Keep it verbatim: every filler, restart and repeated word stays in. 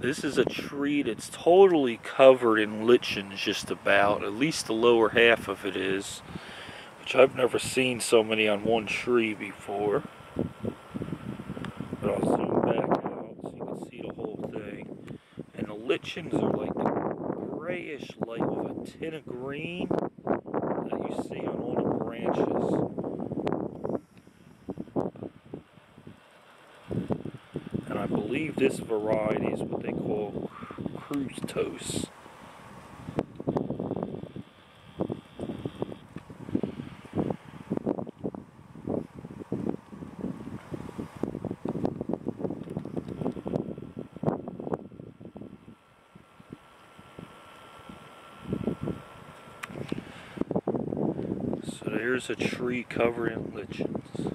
This is a tree that's totally covered in lichens, just about. At least the lower half of it is. Which I've never seen so many on one tree before. But I'll zoom back out so you can see the whole thing. And the lichens are like the grayish light with a tint of green that you see on all the branches. And I believe this variety is what they call Krustos. So there's a tree covered in lichens.